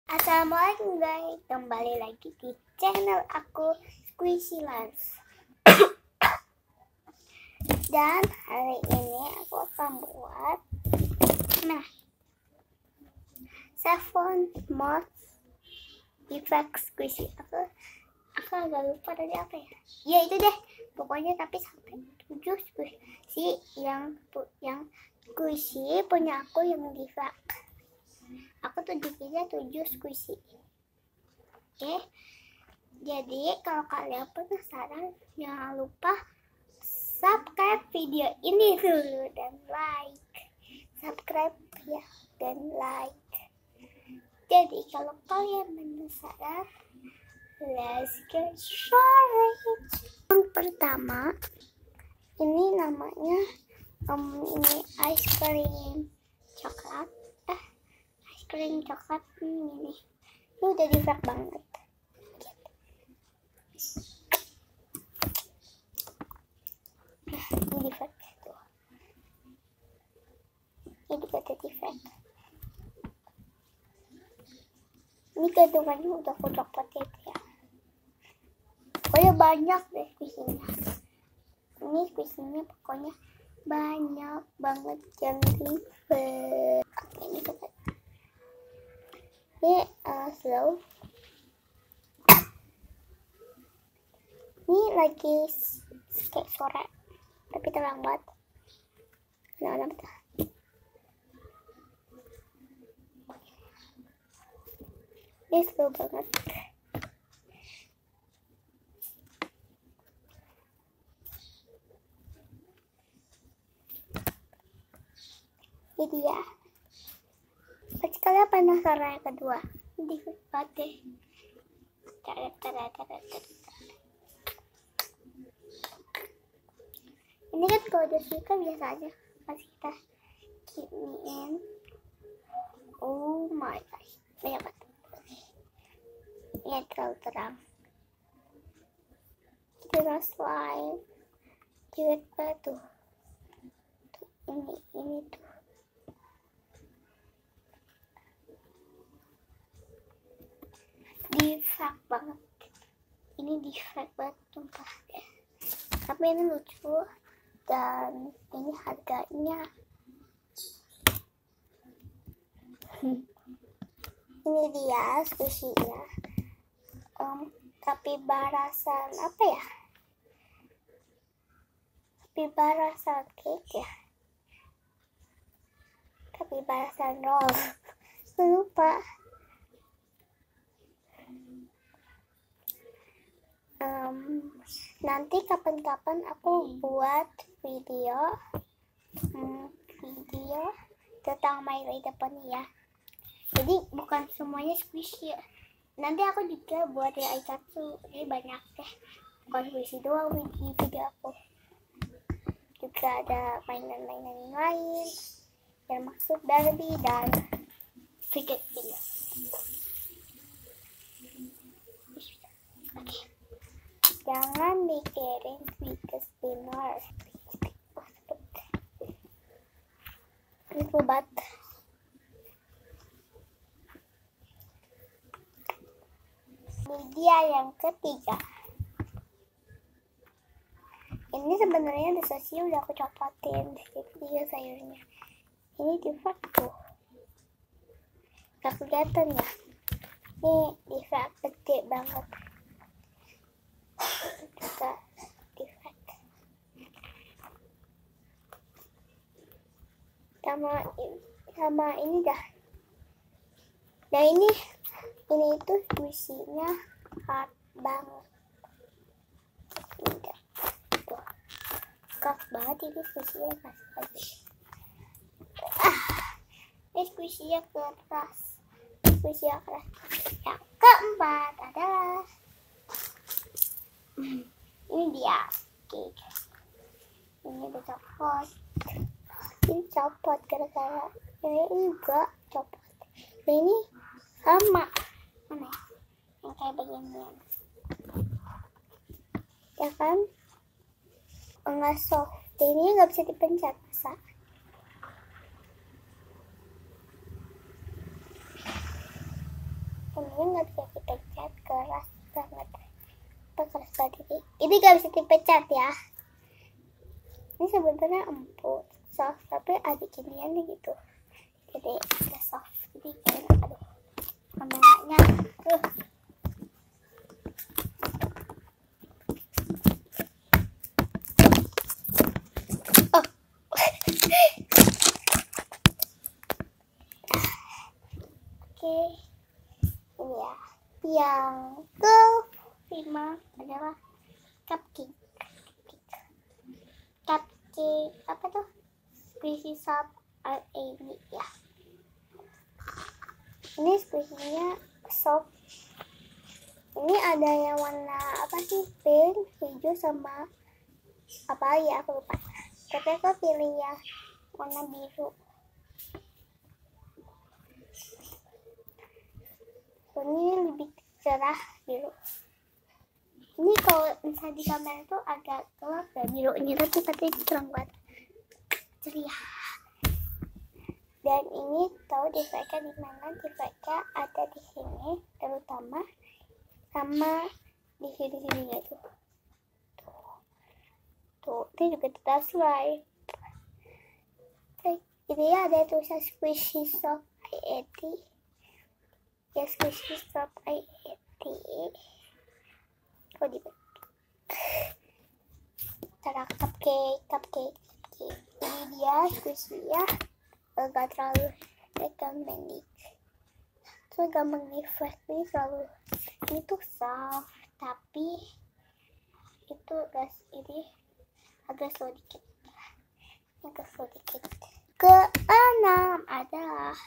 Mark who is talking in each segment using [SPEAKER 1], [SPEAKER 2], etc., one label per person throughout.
[SPEAKER 1] Assalamualaikum guys, kembali lagi di channel aku Squishy Lance. Dan hari ini aku akan buat Seven Mods Effect Squishy. Aku agak lupa tadi apa ya? Ya itu deh, pokoknya tapi sampai 7 squishy yang squishy punya aku yang effect. Aku tuh bikinnya 7 squishy. Oke. Jadi kalau kalian penasaran, jangan lupa subscribe video ini dulu dan like. Subscribe ya dan like. Jadi kalau kalian penasaran, let's get started. Yang pertama, ini namanya ini ice cream coklat. Krim coklat ini udah di-wrap banget. Ini di-wrap tuh. Ini juga di-wrap. Ini kandungannya udah aku copot ya. Pokoknya banyak deh squishy-nya. Ini squishy-nya pokoknya banyak banget yang di-wrap. Ini coklat. Ini slow. Ini lagi kayak sore, tapi terlambat. Kenapa? Ini slow banget. Ini dia. Pasti kalian penasaran yang kedua. Di deh. Ini kan kalau udah suka biasa aja. Pas kita kiniin. Oh my gosh. Banyak banget. Ini terlalu terang. Kita slime. Jelek banget tuh. Ini tuh. Di-fake banget. Ini di-fake banget sumpah. Tapi ini lucu dan ini harganya. Ini dia squishy-nya. Capybara-san apa ya? Capybara-san cake ya? Capybara-san roll. Lupa. Nanti kapan-kapan aku buat video tentang My Little Pony ya. Jadi bukan semuanya squishy. Nanti aku juga buat ya Aikatsu. Ini banyak deh. Bukan squishy doang di video aku. Juga ada mainan-mainan lain yang masuk Barbie dan figure. Oke. Jangan mikirin figure spinner. Ini obat. Ini dia yang ketiga. Ini sebenarnya di sosial udah aku copotin. Jadi dia sayurnya. Ini di wrap tuh. Gak kelihatan ya. Ini di wrap gede banget. Juga di-wrap sama ini dah. Nah ini itu squishy-nya hard banget. Ini tuh keras banget ini squishy-nya lagi. Ini squishy-nya keras. Yang keempat adalah ini dia cake. Ini udah copot. Ini copot gara-gara ini juga copot. Ini sama mana yang kayak beginian ya kan, enggak soft. Ini nggak bisa dipencet masa. ini nggak bisa dipencet, keras banget. Keras banget ini nggak bisa dipencet ya. Ini sebenarnya empuk, soft, tapi ada giniannya gitu. Jadi agak soft, jadi kayak aduh kameranya oh oke. Ini ya yang kelima adalah cupcake. Cupcake apa tuh, squishy soft RAB ya. Ini squishy-nya soft. Ini ada yang warna apa sih, pink, hijau sama apa ya aku lupa, tapi aku pilih yang warna biru. Ini lebih cerah biru. Ini kalau misalnya di kamera tuh agak gelap ya birunya, tapi katanya terang banget, ceria. Dan ini tahu defeknya di mana? Defeknya ada di sini, terutama sama di sini-sininya tuh. Tuh, ini juga kita slide. Ini ada tulisan squishy soft IET. Ya, squishy soft IET. Oh, di cara cupcake. Ini dia squishy ya. Gak terlalu recommended. So gampang defect, ini selalu ini tuh soft, tapi itu gas ini agak slow dikit. Keenam adalah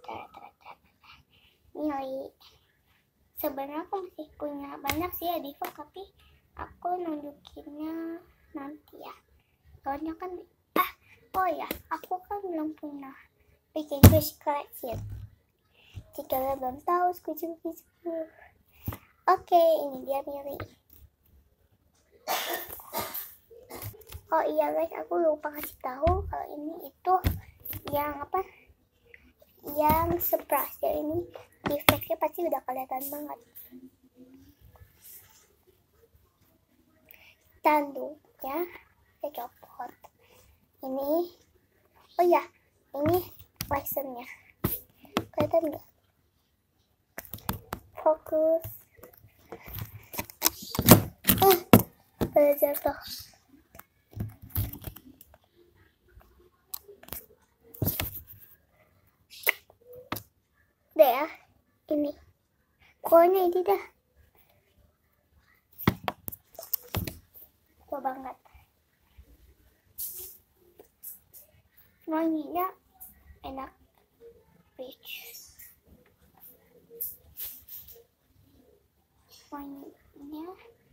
[SPEAKER 1] nilai. Sebenarnya aku masih punya banyak sih ya default, tapi aku nunjukinnya nanti ya. Soalnya kan oh ya, aku kan belum pernah bikin squishy collection. Jika kalian belum tahu squishy. Oke, ini dia milih. Oh iya guys, aku lupa kasih tahu kalau ini itu yang apa? Yang surprise ya, ini defeknya pasti udah kelihatan banget. Tanduknya saya copot. Ini, oh ya, ini license-nya. Kelihatan nggak? Fokus. Udah jatuh. Udah ya, ini. Pokoknya ini dah. Tua banget. Wanginya enak, rich. Wanginya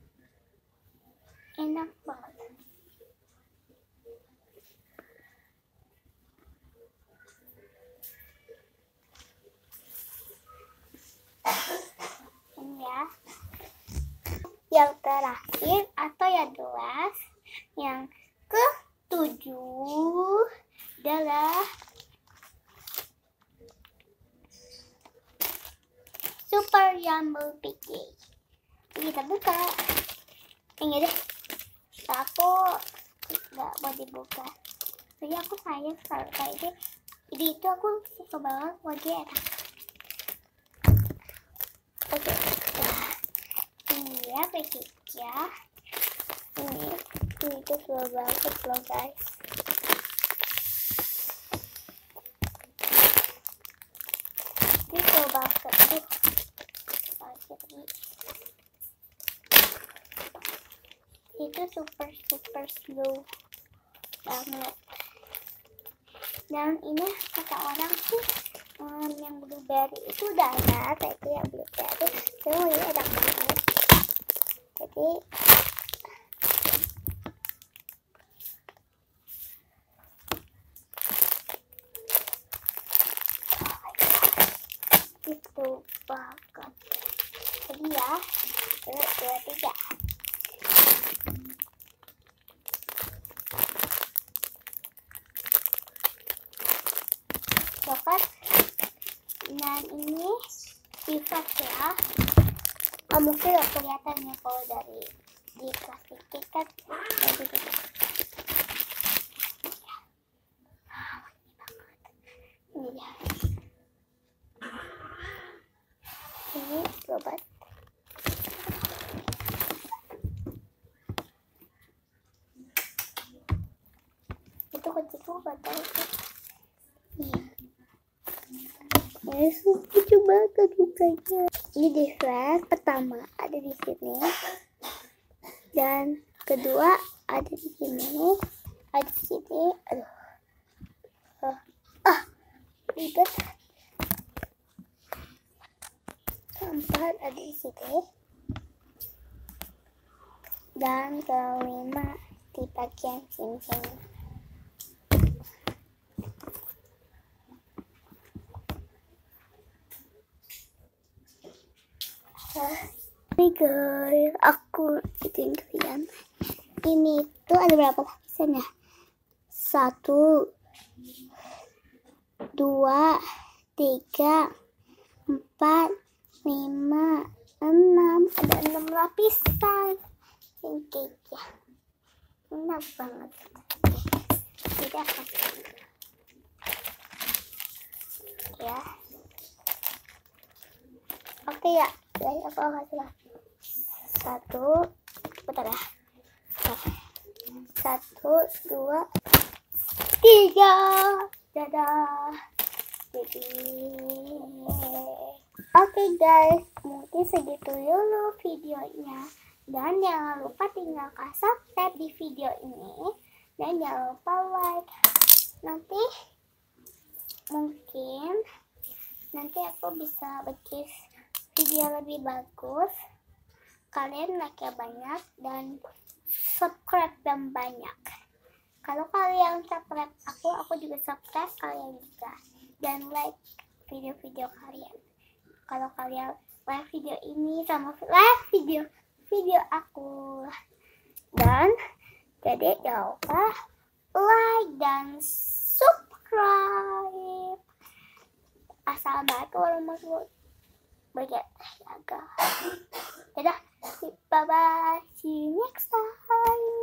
[SPEAKER 1] enak banget. Ini ya. Yang terakhir atau yang 12, yang ke-7 adalah Super Jumbo Piggy. Kita buka. Ini deh. Aku nggak mau dibuka. Jadi aku sayang kalau kayak ini. Jadi itu aku suka banget, wajah enak. Oke. Ini ya package-nya. Ini tuh slow banget loh guys. Ini slow banget. Itu super slow banget. Dan ini kata orang sih yang blueberry itu udah ada, tapi yang blueberry itu ini enak banget. Jadi itu banget. Jadi ya, 1, 2, 3. Coklat. Dan ini Ifat ya. Mungkin gak kelihatan ya kalau dari di plastik kan jadi gitu. Ini dia. Ini obat. Itu kunci tuh batal itu. Ini lucu banget bukanya. Ini defect pertama ada di sini, dan kedua ada di sini, ada di sini. Aduh, ribet. Keempat ada di sini, dan kelima di bagian sini. Nih guys, aku ituin kalian. Ini tuh ada berapa lapisan ya? 1, 2, 3, 4, 5, 6. Ada 6 lapisan. Ini ya. Enak banget. Jadi aku ya. Oke ya. Guys, aku kasih lah 1, bentar ya. 1, 2, 3. Dadah. Jadi oke guys, mungkin segitu dulu videonya, dan jangan lupa tinggalkan subscribe di video ini, dan jangan lupa like. Nanti aku bisa bikin video lebih bagus. Kalian like-nya banyak dan subscribe yang banyak. Kalau kalian subscribe aku juga subscribe kalian juga, dan like video-video kalian. Kalau kalian like video ini sama like video aku, dan jadi jangan lupa like dan subscribe. Assalamualaikum warahmatullahi wabarakatuh. Dadah, bye bye, see you next time.